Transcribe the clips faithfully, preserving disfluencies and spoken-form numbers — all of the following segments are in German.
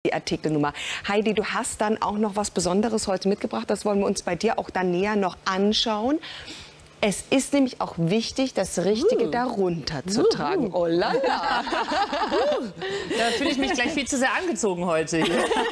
Die Artikelnummer. Heidi, du hast dann auch noch was Besonderes heute mitgebracht. Das wollen wir uns bei dir auch dann näher noch anschauen. Es ist nämlich auch wichtig, das Richtige uh. darunter zu uh. tragen. Oh la la. Da fühle ich mich gleich viel zu sehr angezogen heute.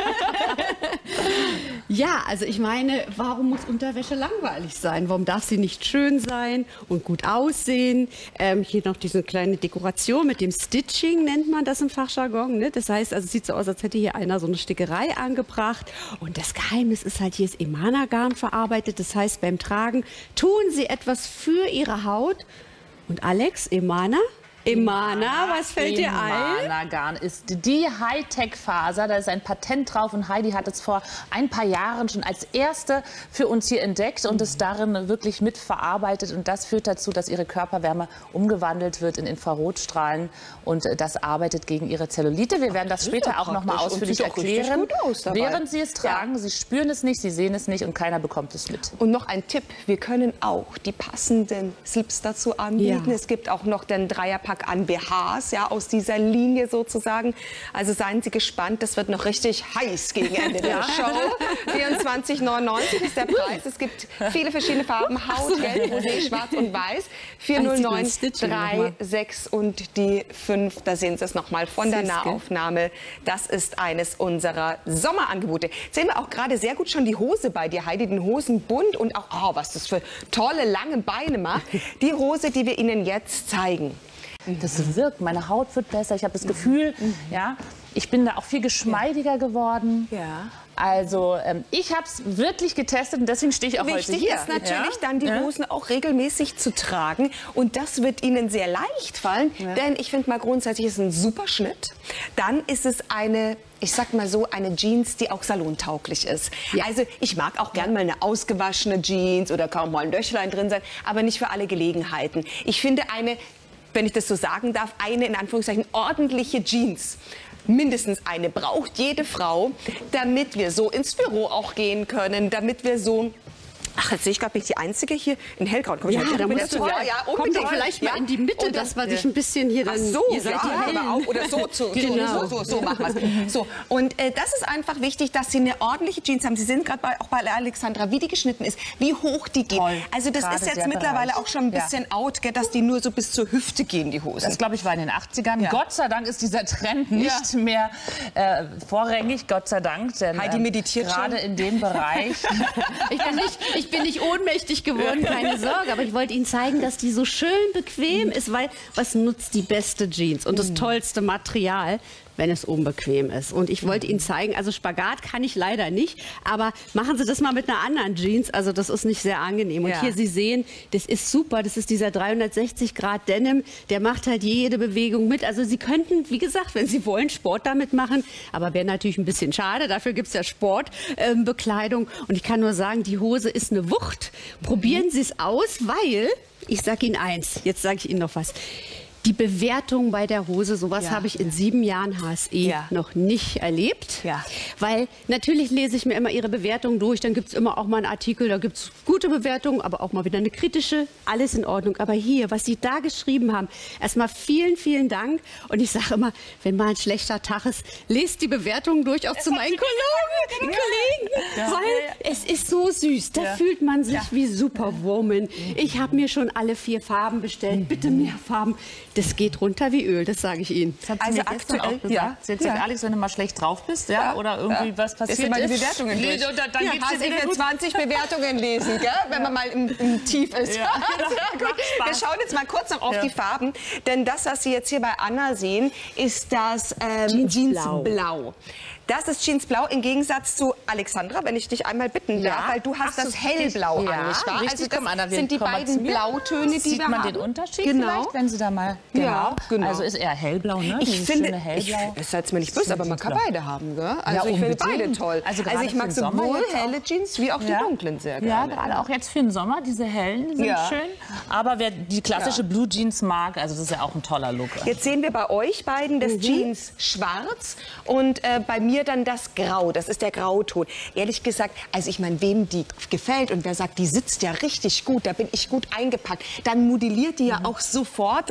Ja, also ich meine, warum muss Unterwäsche langweilig sein? Warum darf sie nicht schön sein und gut aussehen? Ähm, hier noch diese kleine Dekoration mit dem Stitching, nennt man das im Fachjargon. Ne? Das heißt, also es sieht so aus, als hätte hier einer so eine Stickerei angebracht. Und das Geheimnis ist halt, hier ist Emana-Garn verarbeitet. Das heißt, beim Tragen tun sie etwas für ihre Haut. Und Alex, Emana? Emana, was fällt dir ein? Emana-Garn ist die Hightech-Faser. Da ist ein Patent drauf und Heidi hat es vor ein paar Jahren schon als erste für uns hier entdeckt und es darin wirklich mitverarbeitet. Und das führt dazu, dass ihre Körperwärme umgewandelt wird in Infrarotstrahlen und das arbeitet gegen ihre Zellulite. Wir werden das später auch noch mal ausführlich erklären. Während Sie es tragen, Sie spüren es nicht, Sie sehen es nicht und keiner bekommt es mit. Und noch ein Tipp, wir können auch die passenden Slips dazu anbieten. Ja. Es gibt auch noch den Dreierpack an B Hs, ja, aus dieser Linie sozusagen. Also seien Sie gespannt, das wird noch richtig heiß gegen Ende der Show. vierundzwanzig neunundneunzig ist der Preis. Es gibt viele verschiedene Farben, Haut, Gelb, Rosé, Schwarz und Weiß. vier null neun, drei sechs und die fünf, da sehen Sie es nochmal von der Nahaufnahme. Das ist eines unserer Sommerangebote. Jetzt sehen wir auch gerade sehr gut schon die Hose bei dir, Heidi, den Hosenbund und auch, oh, was das für tolle, lange Beine macht. Die Hose, die wir Ihnen jetzt zeigen. Das wirkt, meine Haut wird besser. Ich habe das Gefühl, mhm. ja, ich bin da auch viel geschmeidiger geworden. Ja. Also ähm, ich habe es wirklich getestet und deswegen stehe ich auch Wichtig heute hier. Wichtig ist natürlich ja? dann, die Hosen ja. auch regelmäßig zu tragen. Und das wird Ihnen sehr leicht fallen, ja. denn ich finde mal grundsätzlich ist es ein super Schnitt. Dann ist es eine, ich sag mal so, eine Jeans, die auch salontauglich ist. Ja. Also ich mag auch gern mal eine ausgewaschene Jeans oder kaum mal ein Löchlein drin sein, aber nicht für alle Gelegenheiten. Ich finde eine, wenn ich das so sagen darf, eine in Anführungszeichen ordentliche Jeans. Mindestens eine braucht jede Frau, damit wir so ins Büro auch gehen können, damit wir so... Ach, jetzt sehe ich gerade, bin ich die Einzige hier in Hellgrau. Komm, ja, ich da musst du ja, ja, komm doch vielleicht mal in die Mitte, und dass wir dich ein bisschen hier dann... Ach so, ihr seid ja, die aber auch, oder so, so, genau. so, so, so machen wir es. So, und äh, das ist einfach wichtig, dass Sie eine ordentliche Jeans haben. Sie sehen gerade auch bei Alexandra, wie die geschnitten ist, wie hoch die geht. Toll, also das ist jetzt mittlerweile Bereich. auch schon ein bisschen ja. out, gell, dass die nur so bis zur Hüfte gehen, die Hosen. Das, glaube ich, war in den achtzigern. Ja. Gott sei Dank ist dieser Trend nicht ja. mehr äh, vorrangig, Gott sei Dank. Denn, Heidi meditiert ähm, gerade in dem Bereich... ich, bin nicht, ich bin nicht ohnmächtig geworden, keine Sorge, aber ich wollte Ihnen zeigen, dass die so schön bequem ist, weil was nutzt die beste Jeans und das tollste Material, wenn es unbequem ist. Und ich wollte Ihnen zeigen, also Spagat kann ich leider nicht, aber machen Sie das mal mit einer anderen Jeans, also das ist nicht sehr angenehm. Und ja. hier Sie sehen, das ist super, das ist dieser dreihundertsechzig Grad Denim, der macht halt jede Bewegung mit. Also Sie könnten, wie gesagt, wenn Sie wollen, Sport damit machen, aber wäre natürlich ein bisschen schade, dafür gibt es ja Sportbekleidung. Ähm, Und ich kann nur sagen, die Hose ist eine Wucht. Probieren mhm. Sie es aus, weil, ich sage Ihnen eins, jetzt sage ich Ihnen noch was. Die Bewertung bei der Hose, sowas ja. habe ich in sieben Jahren H S E ja. noch nicht erlebt. Ja. Weil natürlich lese ich mir immer Ihre Bewertung durch, dann gibt es immer auch mal einen Artikel, da gibt es gute Bewertungen, aber auch mal wieder eine kritische, alles in Ordnung. Aber hier, was Sie da geschrieben haben, erstmal vielen, vielen Dank. Und ich sage immer, wenn mal ein schlechter Tag ist, lest die Bewertungen durch, auch es zu meinen Kollegen, Kollegen ja. weil es ist so süß. Da ja. fühlt man sich ja. wie Superwoman. Ich habe mir schon alle vier Farben bestellt, bitte mehr Farben. Das geht runter wie Öl, das sage ich Ihnen. Das hat sie also mir aktuell auch gesagt. Ja. Sie hat gesagt, ja. Alex, wenn du mal schlecht drauf bist, ja, ja. oder irgendwie ja. was passiert ist, mal die Bewertungen ist, durch. dann, dann ja, geht's dir wieder zwanzig Bewertungen lesen, gell? wenn man mal im, im Tief ist. Ja. Sehr gut. Wir schauen jetzt mal kurz noch auf ja. die Farben, denn das, was Sie jetzt hier bei Anna sehen, ist das ähm, Jeansblau. Jeansblau. Das ist Jeansblau im Gegensatz zu Alexandra, wenn ich dich einmal bitten darf, ja. weil du hast Ach, das Hellblau ja, an, nicht wahr? Richtig, also das komm, Anna, sind die beiden Blautöne, die Sieht wir man haben. den Unterschied genau. vielleicht, wenn Sie da mal... Genau. Ja, genau. Also ist eher hellblau, ne? Ich Dieses finde, schöne Hellblau. ich, seid mir nicht böse, aber man kann beide haben, gell? Also ja, ich finde beide toll. Also, also ich mag sowohl helle Jeans wie auch die ja. dunklen sehr gerne. Ja, gerade auch jetzt für den Sommer, diese hellen sind ja. schön. Aber wer die klassische ja. Blue Jeans mag, also das ist ja auch ein toller Look. Jetzt sehen wir bei euch beiden das mhm. Jeans schwarz und äh, bei mir dann das Grau. Das ist der Grau Grauton. Ehrlich gesagt, also ich meine, wem die gefällt und wer sagt, die sitzt ja richtig gut, da bin ich gut eingepackt, dann modelliert die ja auch sofort, das ist der sofort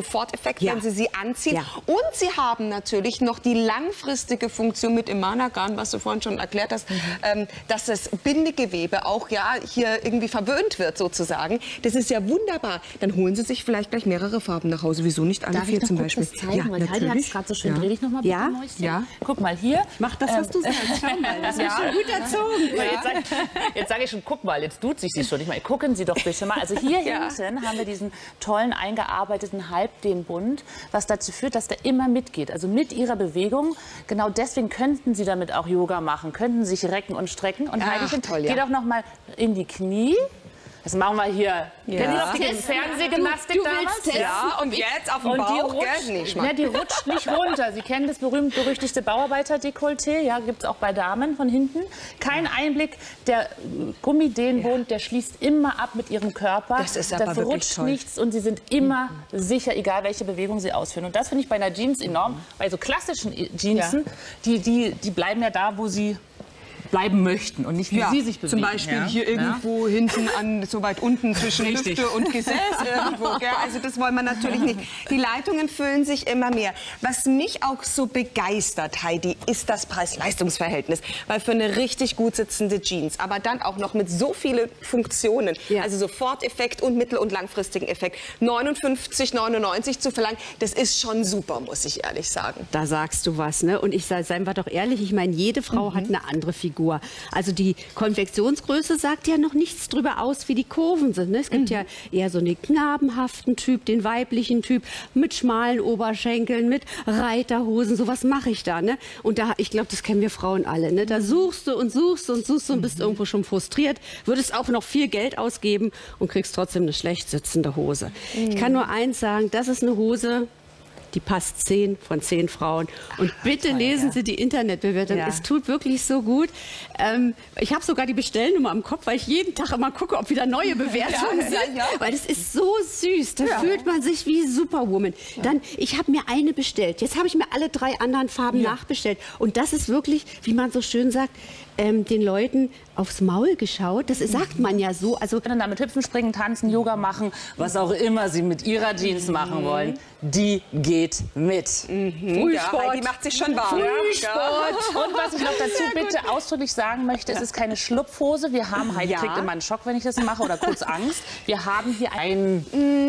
Soforteffekt, Ja. wenn Sie sie anziehen. Ja. Und sie haben natürlich noch die langfristige Funktion mit Emana-Garn, was du vorhin schon erklärt hast, mhm. ähm, dass das Bindegewebe auch ja hier irgendwie verwöhnt wird sozusagen. Das ist ja wunderbar. Dann holen Sie sich vielleicht gleich mehrere Farben nach Hause. Wieso nicht alle Darf vier ich noch zum kurz Beispiel? was zeigen? Ja, Weil Heidi hat es gerade so schön. Ja. Dreh dich noch mal bitte, Ja? Mäuschen. Ja. Guck mal hier. Mach das, was du sagst. Schau mal, das ist Ja. schon gut erzogen. Ja. Jetzt sage jetzt sag ich schon, guck mal, jetzt tut sich sie schon. Ich meine, gucken Sie doch bitte mal. Also hier Ja. hinten haben wir diesen tollen eingearbeiteten Halbdehnbund, was dazu führt, dass der immer mitgeht. Also mit Ihrer Bewegung. Genau deswegen könnten Sie damit auch Yoga machen, könnten sich recken und strecken. Und Ach, Heidi, toll, ja. geh doch noch mal in die Knie. Das machen wir hier. Ja. Kennen Sie noch die Testen. Fernsehgymnastik Du- du damals? willst testen. Ja, und jetzt auf dem Und die Bauch, rutscht, gell? Nee, Schmarrn. ja, die rutscht nicht runter. Sie kennen das berühmt-berüchtigte Bauarbeiter-Dekolleté. Ja, gibt es auch bei Damen von hinten. Kein Einblick. Der Gummidehnbund, der schließt immer ab mit ihrem Körper. Das ist aber das wirklich rutscht toll. nichts und Sie sind immer sicher, egal welche Bewegung Sie ausführen. Und das finde ich bei einer Jeans enorm. Bei so klassischen Jeansen, die, die, die bleiben ja da, wo sie bleiben möchten und nicht wie Ja, sie sich bewegen. zum Beispiel ja. hier irgendwo hinten an, so weit unten zwischen Richtig. Hüfte und Gesäß irgendwo. Gell? Also das wollen wir natürlich nicht. Die Leitungen füllen sich immer mehr. Was mich auch so begeistert, Heidi, ist das Preis-Leistungs-Verhältnis. Weil für eine richtig gut sitzende Jeans, aber dann auch noch mit so vielen Funktionen, Ja. also Soforteffekt und mittel- und langfristigen Effekt, neunundfünfzig neunundneunzig zu verlangen, das ist schon super, muss ich ehrlich sagen. Da sagst du was, ne? Und ich sage, seien wir doch ehrlich, ich meine, jede Frau hat eine andere Figur. Also die Konfektionsgröße sagt ja noch nichts drüber aus, wie die Kurven sind. Ne? Es gibt ja eher so einen knabenhaften Typ, den weiblichen Typ mit schmalen Oberschenkeln, mit Reiterhosen. So was mache ich da. Ne? Und da, ich glaube, das kennen wir Frauen alle. Ne? Da suchst du und suchst und suchst und bist irgendwo schon frustriert, würdest auch noch viel Geld ausgeben und kriegst trotzdem eine schlecht sitzende Hose. Ich kann nur eins sagen, das ist eine Hose, die passt zehn von zehn Frauen. Und bitte lesen Sie die Internetbewertung. Ja. Es tut wirklich so gut. Ähm, ich habe sogar die Bestellnummer im Kopf, weil ich jeden Tag immer gucke, ob wieder neue Bewertungen Ja, sind. ja, ja. Weil das ist so süß. Da fühlt man sich wie Superwoman. Dann, ich habe mir eine bestellt. Jetzt habe ich mir alle drei anderen Farben nachbestellt. Und das ist wirklich, wie man so schön sagt, ähm, den Leuten aufs Maul geschaut. Das sagt man ja so. Also können damit hüpfen, springen, tanzen, Yoga machen, was auch immer Sie mit Ihrer Jeans machen wollen, die geht mit. Ja, Heidi macht sich schon warm. Frühsport. Und was ich noch dazu bitte ausdrücklich sagen möchte, es ist keine Schlupfhose. Wir haben, Heidi Ja. kriegt immer einen Schock, wenn ich das mache, oder kurz Angst. Wir haben hier ein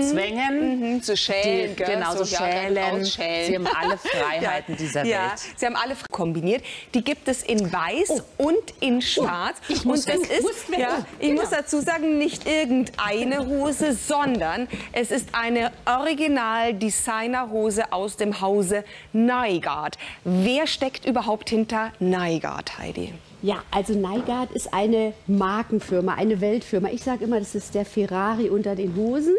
Zwängen. So Schälen, Die- gell? genau, so ja, Schälen. Schälen. Sie haben alle Freiheiten dieser Ja, Welt. sie haben alle kombiniert. Die gibt es in weiß und in schwarz. ich muss und das weg. ist, Musst weg. ja, Oh, ich genau. muss dazu sagen, nicht irgendeine Hose, sondern es ist eine Original-Designer-Hose aus dem Hause Nygaard. Wer steckt überhaupt hinter Nygaard, Heidi? ja, also Nygaard ist eine Markenfirma, eine Weltfirma. Ich sage immer, das ist der Ferrari unter den Hosen.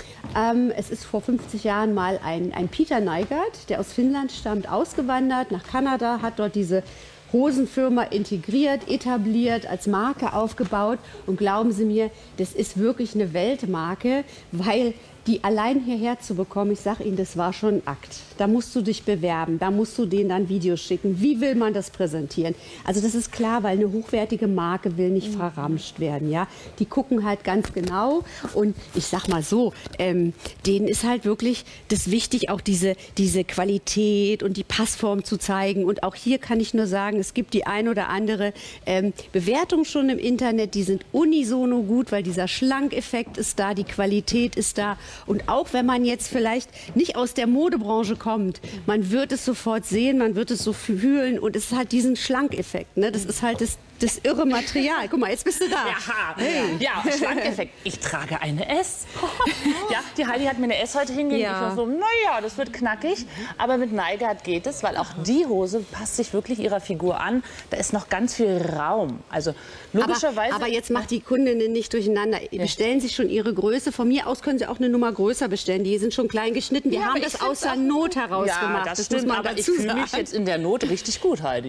Ähm, es ist vor fünfzig Jahren mal ein, ein Peter Nygaard, der aus Finnland stammt, ausgewandert nach Kanada, hat dort diese Hosenfirma integriert, etabliert, als Marke aufgebaut. Und glauben Sie mir, das ist wirklich eine Weltmarke, weil die allein hierher zu bekommen, ich sage Ihnen, das war schon ein Akt. Da musst du dich bewerben, da musst du denen dann Videos schicken. Wie will man das präsentieren? Also das ist klar, weil eine hochwertige Marke will nicht verramscht werden. Ja? Die gucken halt ganz genau und ich sag mal so, ähm, denen ist halt wirklich das wichtig, auch diese, diese Qualität und die Passform zu zeigen. Und auch hier kann ich nur sagen, es gibt die ein oder andere ähm, Bewertung schon im Internet, die sind unisono gut, weil dieser Schlankeffekt ist da, die Qualität ist da. Und auch wenn man jetzt vielleicht nicht aus der Modebranche kommt, man wird es sofort sehen, man wird es so fühlen und es hat diesen Schlankeffekt. Ne? Das ist halt das, das irre Material. Guck mal, jetzt bist du da. Ja, ja, Schlankeffekt. Ich trage eine S. Ja, die Heidi hat mir eine S heute hingegeben. Ja. Ich war so, naja, das wird knackig. Aber mit Nygaard geht es, weil auch die Hose passt sich wirklich ihrer Figur an. Da ist noch ganz viel Raum. Also logischerweise... Aber, aber jetzt macht die Kundinnen nicht durcheinander. Bestellen Sie schon Ihre Größe. Von mir aus können Sie auch eine Nummer größer bestellen. Die sind schon klein geschnitten. Wir Ja, haben aber das ich find's aus der auch Not heraus ja, gemacht. das, Das stimmt, muss man aber dazu ich fühle sagen. mich jetzt in der Not richtig gut, Heidi.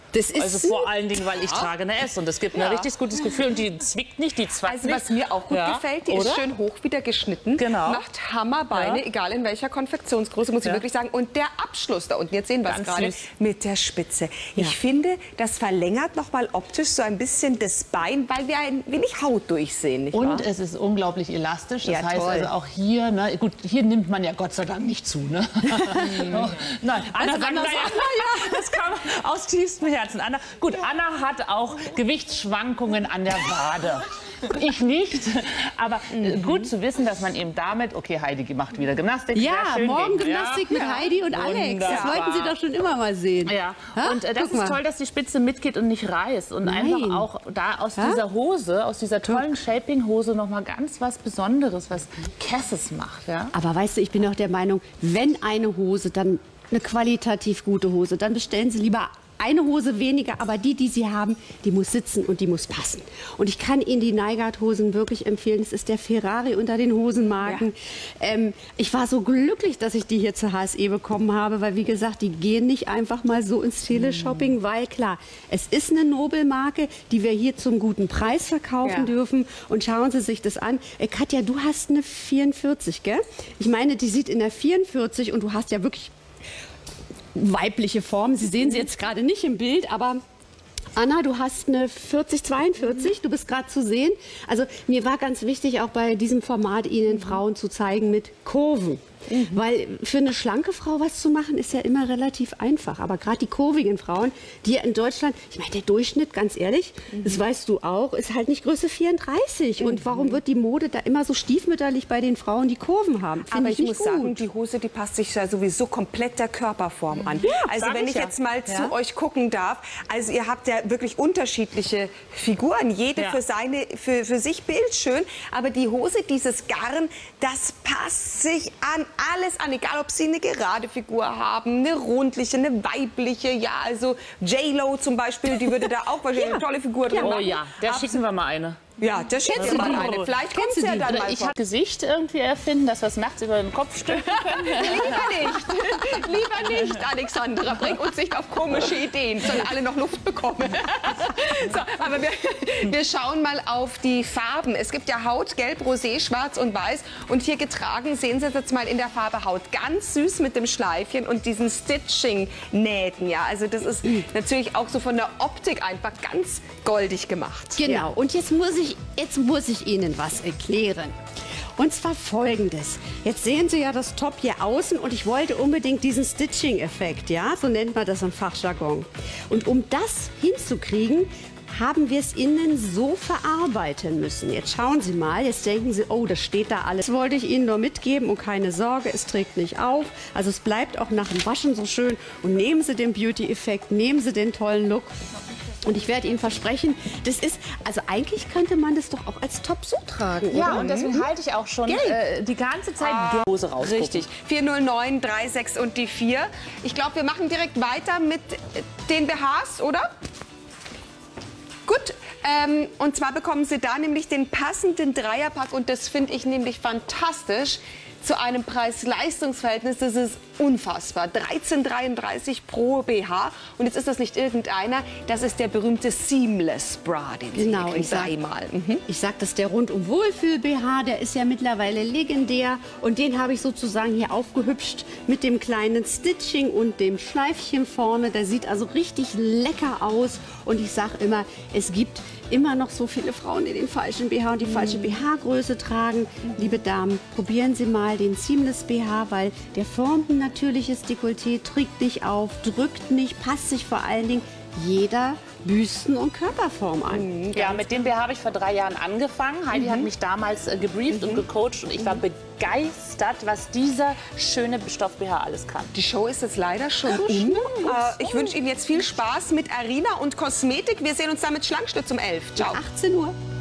Das ist also vor allen Dingen, weil ich trage eine S und es gibt ja. ein richtig gutes Gefühl und die zwickt nicht, die zwackt also, nicht. was mir auch gut ja. gefällt, die Oder? ist schön hoch wieder geschnitten, genau. macht Hammerbeine, ja. egal in welcher Konfektionsgröße, muss ich ja. wirklich sagen. Und der Abschluss da unten, jetzt sehen wir es gerade, mit der Spitze. Ja. Ich finde, das verlängert noch mal optisch so ein bisschen das Bein, weil wir ein wenig Haut durchsehen, nicht Und wahr? es ist unglaublich elastisch, das ja, heißt toll. also auch hier, ne, gut, hier nimmt man ja Gott sei Dank nicht zu, ne? oh, nein, Anna sagt, na ja, ja, das kam aus tiefstem Herzen. Anna, gut, Anna hat auch Gewichtsschwankungen an der Wade. Ich nicht, aber mhm. gut zu wissen, dass man eben damit, okay, Heidi macht wieder Gymnastik. Ja, morgen Gymnastik ja. mit Heidi und Alex. Wunderbar. Das wollten Sie doch schon immer mal sehen. Ja, ha? und äh, das Guck ist mal. toll, dass die Spitze mitgeht und nicht reißt. Und Nein. einfach auch da aus ha? dieser Hose, aus dieser tollen Shaping-Hose noch mal ganz was Besonderes, was Cassis macht. Ja? Aber weißt du, ich bin auch der Meinung, wenn eine Hose, dann eine qualitativ gute Hose, dann bestellen Sie lieber eine Hose weniger, aber die, die Sie haben, die muss sitzen und die muss passen. Und ich kann Ihnen die Nygaard-Hosen wirklich empfehlen. Es ist der Ferrari unter den Hosenmarken. Ja. Ähm, ich war so glücklich, dass ich die hier zur H S E bekommen habe, weil, wie gesagt, die gehen nicht einfach mal so ins Teleshopping, mhm. weil, klar, es ist eine Nobelmarke, die wir hier zum guten Preis verkaufen ja. dürfen. Und schauen Sie sich das an. Äh, Katja, du hast eine vierundvierzig, gell? Ich meine, die sieht in der vierundvierzig und du hast ja wirklich weibliche Form. Sie sehen sie jetzt gerade nicht im Bild, aber Anna, du hast eine vierzig zweiundvierzig, du bist gerade zu sehen. Also mir war ganz wichtig, auch bei diesem Format Ihnen Frauen zu zeigen mit Kurven. Mhm. Weil für eine schlanke Frau was zu machen, ist ja immer relativ einfach. Aber gerade die kurvigen Frauen, die in Deutschland, ich meine, der Durchschnitt, ganz ehrlich, mhm. das weißt du auch, ist halt nicht Größe vierunddreißig. Mhm. Und warum wird die Mode da immer so stiefmütterlich bei den Frauen, die Kurven haben? Find Aber ich, ich nicht muss gut. sagen, die Hose, die passt sich ja sowieso komplett der Körperform an. Ja, also wenn ich, ich ja. jetzt mal ja. zu euch gucken darf, also ihr habt ja wirklich unterschiedliche Figuren, jede ja. für, seine, für, für sich bildschön. Aber die Hose, dieses Garn, das passt sich an alles an, egal ob sie eine gerade Figur haben, eine rundliche, eine weibliche, ja, also J-Lo zum Beispiel, die würde da auch wahrscheinlich ja. eine tolle Figur drin ja. machen. Oh ja, der schicken wir mal eine. Ja, das schätze mal eine. Vielleicht kennst du ja dann mal. Ich habe Gesicht irgendwie erfinden, dass wir es nachts über den Kopf stülpen können. Lieber nicht. Lieber nicht, Alexandra. Bring uns nicht auf komische Ideen, sollen alle noch Luft bekommen. So, aber wir, wir schauen mal auf die Farben. Es gibt ja Haut, Gelb, Rosé, Schwarz und Weiß. Und hier getragen sehen Sie jetzt mal in der Farbe Haut. Ganz süß mit dem Schleifchen und diesen Stitching-Nähten. Ja, also das ist natürlich auch so von der Optik einfach ganz goldig gemacht. Genau. Ja. Und jetzt muss ich Jetzt muss ich Ihnen was erklären. Und zwar Folgendes. Jetzt sehen Sie ja das Top hier außen und ich wollte unbedingt diesen Stitching-Effekt, ja, so nennt man das im Fachjargon. Und um das hinzukriegen, haben wir es innen so verarbeiten müssen. Jetzt schauen Sie mal, jetzt denken Sie, oh, das steht da alles. Das wollte ich Ihnen nur mitgeben und keine Sorge, es trägt nicht auf. Also es bleibt auch nach dem Waschen so schön. Und nehmen Sie den Beauty-Effekt, nehmen Sie den tollen Look. Und ich werde Ihnen versprechen, das ist, also eigentlich könnte man das doch auch als Top so tragen, Ja, oder? und deswegen halte ich auch schon äh, die ganze Zeit ah, die Hose raus. Richtig. vier null neun, drei sechs und die vier. Ich glaube, wir machen direkt weiter mit den B Hs, oder? Gut, ähm, und zwar bekommen Sie da nämlich den passenden Dreierpack und das finde ich nämlich fantastisch. Zu einem Preis-Leistungs-Verhältnis, das ist unfassbar. dreizehn dreiunddreißig pro B H. Und jetzt ist das nicht irgendeiner, das ist der berühmte Seamless Bra, den Sie genau, ich sag, dreimal. Mhm. Ich sag, das ist der Rundum-Wohlfühl-B H, der ist ja mittlerweile legendär. Und den habe ich sozusagen hier aufgehübscht mit dem kleinen Stitching und dem Schleifchen vorne. Der sieht also richtig lecker aus. Und ich sage immer, es gibt immer noch so viele Frauen, die den falschen B H und die mm. falsche B H-Größe tragen. Mm. Liebe Damen, probieren Sie mal den Seamless B H, weil der formt ein natürliches Dekolleté, trägt nicht auf, drückt nicht, passt sich vor allen Dingen jeder Büsten- und Körperform an. Mhm, ja, mit dem B H habe ich vor drei Jahren angefangen. Heidi mhm. hat mich damals äh, gebrieft mhm. und gecoacht und ich war begeistert, was dieser schöne Stoff-B H alles kann. Die Show ist jetzt leider schon um. Äh, ich wünsche Ihnen jetzt viel Spaß mit Arina und Kosmetik. Wir sehen uns dann mit Schlankstütz um elf. Ciao. achtzehn Uhr.